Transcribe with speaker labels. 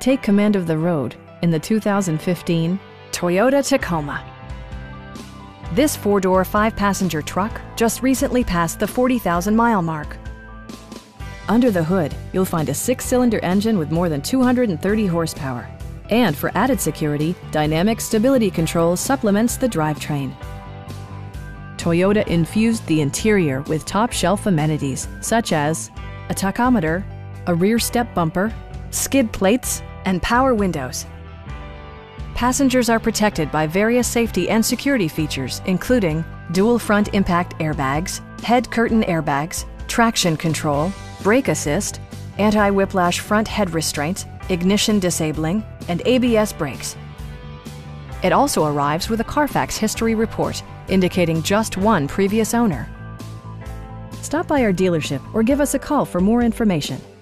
Speaker 1: Take command of the road in the 2015 Toyota Tacoma. This four-door, five-passenger truck just recently passed the 40,000-mile mark. Under the hood, you'll find a six-cylinder engine with more than 230 horsepower. And for added security, dynamic stability control supplements the drivetrain. Toyota infused the interior with top-shelf amenities such as a tachometer, a rear step bumper, skid plates, and power windows. Passengers are protected by various safety and security features, including dual front impact airbags, head curtain airbags, traction control, brake assist, anti-whiplash front head restraints, ignition disabling, and ABS brakes. It also arrives with a Carfax history report, indicating just one previous owner. Stop by our dealership or give us a call for more information.